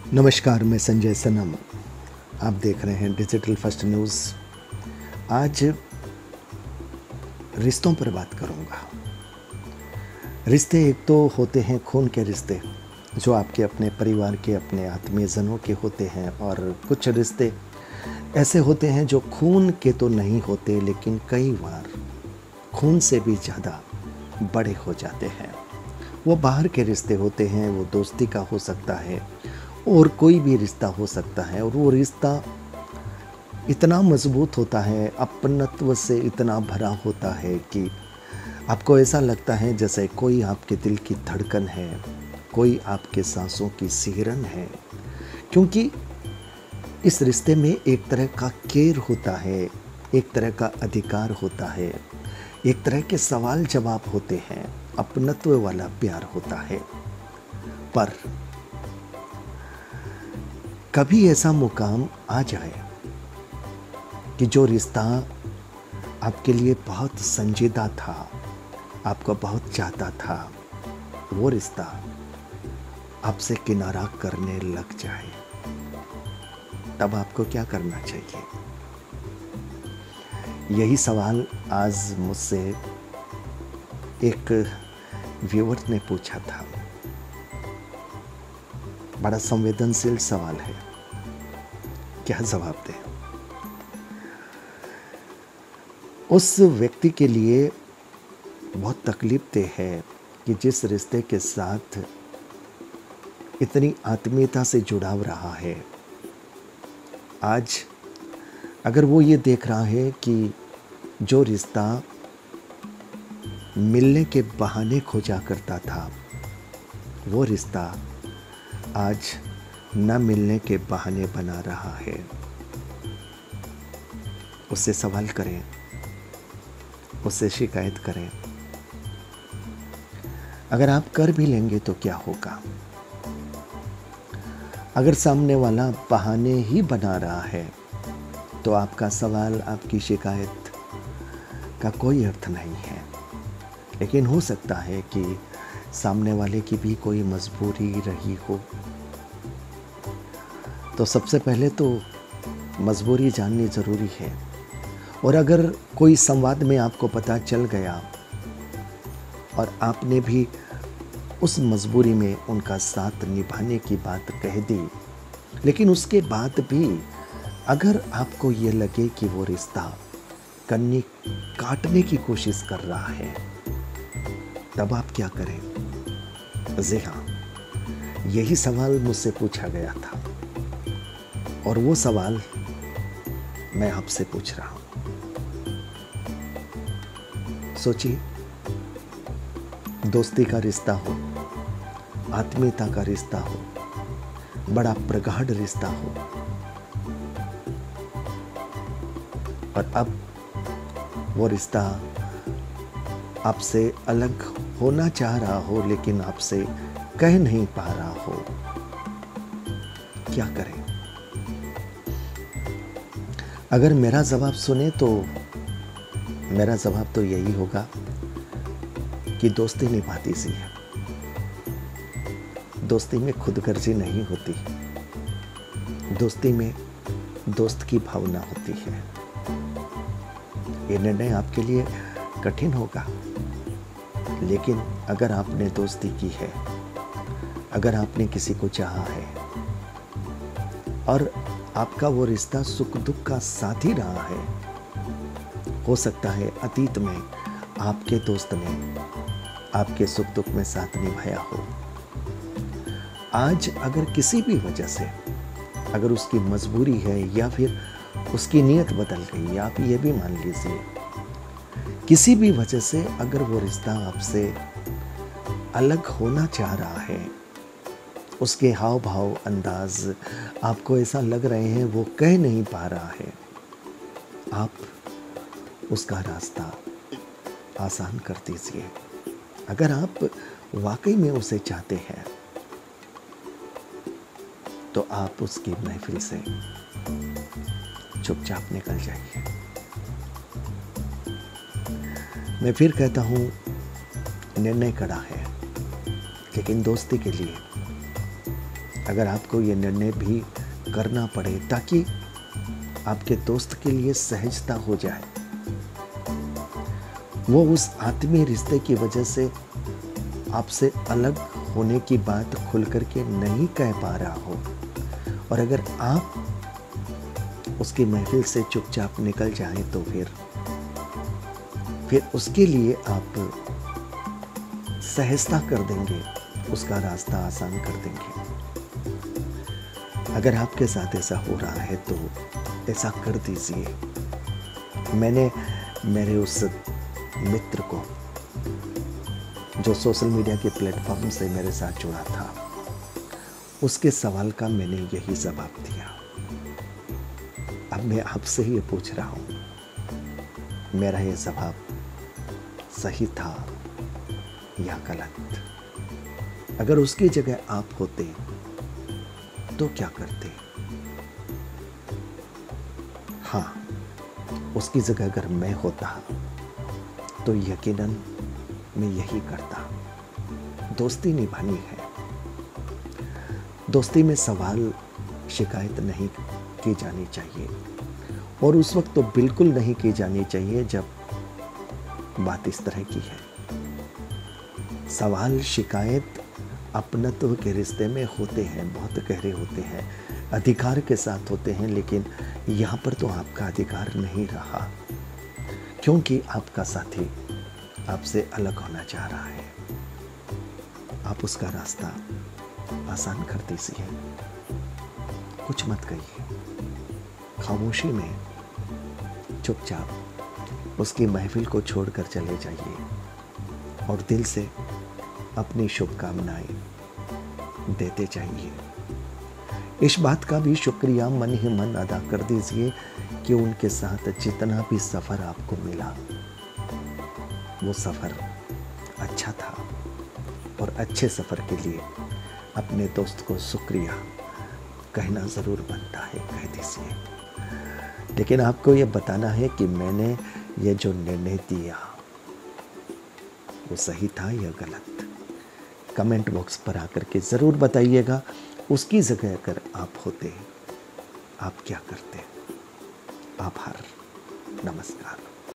नमस्कार, मैं संजय सनम। आप देख रहे हैं डिजिटल फर्स्ट न्यूज़। आज रिश्तों पर बात करूंगा। रिश्ते एक तो होते हैं खून के रिश्ते, जो आपके अपने परिवार के, अपने आत्मीयजनों के होते हैं, और कुछ रिश्ते ऐसे होते हैं जो खून के तो नहीं होते, लेकिन कई बार खून से भी ज़्यादा बड़े हो जाते हैं। वो बाहर के रिश्ते होते हैं, वो दोस्ती का हो सकता है और कोई भी रिश्ता हो सकता है, और वो रिश्ता इतना मजबूत होता है, अपनत्व से इतना भरा होता है कि आपको ऐसा लगता है जैसे कोई आपके दिल की धड़कन है, कोई आपके सांसों की सिहरन है। क्योंकि इस रिश्ते में एक तरह का केयर होता है, एक तरह का अधिकार होता है, एक तरह के सवाल जवाब होते हैं, अपनत्व वाला प्यार होता है। पर कभी ऐसा मुकाम आ जाए कि जो रिश्ता आपके लिए बहुत संजीदा था, आपको बहुत चाहता था, वो रिश्ता आपसे किनारा करने लग जाए, तब आपको क्या करना चाहिए? यही सवाल आज मुझसे एक व्यूअर ने पूछा था। बड़ा संवेदनशील सवाल है, क्या जवाब दें? उस व्यक्ति के लिए बहुत तकलीफ देह है कि जिस रिश्ते के साथ इतनी आत्मीयता से जुड़ाव रहा है, आज अगर वो ये देख रहा है कि जो रिश्ता मिलने के बहाने खोजा करता था, वो रिश्ता आज न मिलने के बहाने बना रहा है, उससे सवाल करें, उससे शिकायत करें। अगर आप कर भी लेंगे तो क्या होगा? अगर सामने वाला बहाने ही बना रहा है तो आपका सवाल, आपकी शिकायत का कोई अर्थ नहीं है। लेकिन हो सकता है कि सामने वाले की भी कोई मजबूरी रही हो। तो सबसे पहले तो मजबूरी जाननी ज़रूरी है, और अगर कोई संवाद में आपको पता चल गया और आपने भी उस मजबूरी में उनका साथ निभाने की बात कह दी, लेकिन उसके बाद भी अगर आपको ये लगे कि वो रिश्ता कन्नी काटने की कोशिश कर रहा है, तब आप क्या करें? जी हाँ, यही सवाल मुझसे पूछा गया था, और वो सवाल मैं आपसे पूछ रहा हूं। सोचिए, दोस्ती का रिश्ता हो, आत्मीयता का रिश्ता हो, बड़ा प्रगाढ़ रिश्ता हो, और अब वो रिश्ता आपसे अलग होना चाह रहा हो, लेकिन आपसे कह नहीं पा रहा हो, क्या करें? अगर मेरा जवाब सुने तो मेरा जवाब तो यही होगा कि दोस्ती निभाती सी है। दोस्ती में खुदगर्जी नहीं होती, दोस्ती में दोस्त की भावना होती है। ये निर्णय आपके लिए कठिन होगा, लेकिन अगर आपने दोस्ती की है, अगर आपने किसी को चाहा है और आपका वो रिश्ता सुख दुख का साथी रहा है, हो सकता है अतीत में आपके दोस्त ने आपके सुख दुख में साथ निभाया हो। आज अगर किसी भी वजह से, अगर उसकी मजबूरी है या फिर उसकी नीयत बदल गई, आप ये भी मान लीजिए, किसी भी वजह से अगर वो रिश्ता आपसे अलग होना चाह रहा है, उसके हाव भाव, अंदाज आपको ऐसा लग रहे हैं वो कह नहीं पा रहा है, आप उसका रास्ता आसान कर दीजिए। अगर आप वाकई में उसे चाहते हैं तो आप उसकी महफिल से चुपचाप निकल जाइए। मैं फिर कहता हूँ, निर्णय कड़ा है, लेकिन दोस्ती के लिए अगर आपको ये निर्णय भी करना पड़े ताकि आपके दोस्त के लिए सहजता हो जाए, वो उस आत्मीय रिश्ते की वजह से आपसे अलग होने की बात खुल करके नहीं कह पा रहा हो, और अगर आप उसकी महफिल से चुपचाप निकल जाएं तो फिर उसके लिए आप सहजता कर देंगे, उसका रास्ता आसान कर देंगे। अगर आपके साथ ऐसा हो रहा है तो ऐसा कर दीजिए। मैंने मेरे उस मित्र को जो सोशल मीडिया के प्लेटफॉर्म से मेरे साथ जुड़ा था, उसके सवाल का मैंने यही जवाब दिया। अब मैं आपसे ही पूछ रहा हूं, मेरा ये जवाब सही था या गलत? अगर उसकी जगह आप होते तो क्या करते? हाँ, उसकी जगह अगर मैं होता तो यकीनन मैं यही करता। दोस्ती निभानी है। दोस्ती में सवाल शिकायत नहीं की जानी चाहिए, और उस वक्त तो बिल्कुल नहीं की जानी चाहिए जब बात इस तरह की है। सवाल शिकायत अपनत्व के रिश्ते में होते हैं, बहुत गहरे होते हैं, अधिकार के साथ होते हैं, लेकिन यहाँ पर तो आपका अधिकार नहीं रहा, क्योंकि आपका साथी आपसे अलग होना चाह रहा है। आप उसका रास्ता आसान कर दीजिए, कुछ मत कहिए, खामोशी में चुपचाप उसकी महफिल को छोड़कर चले जाइए, और दिल से अपनी शुभकामनाएं देते जाइए। इस बात का भी शुक्रिया मन ही मन अदा कर दीजिए कि उनके साथ जितना भी सफ़र आपको मिला वो सफ़र अच्छा था, और अच्छे सफ़र के लिए अपने दोस्त को शुक्रिया कहना ज़रूर बनता है, कह दीजिए। लेकिन आपको ये बताना है कि मैंने ये जो निर्णय दिया वो सही था या गलत। कमेंट बॉक्स पर आकर के ज़रूर बताइएगा। उसकी जगह अगर आप होते आप क्या करते? आभार, नमस्कार।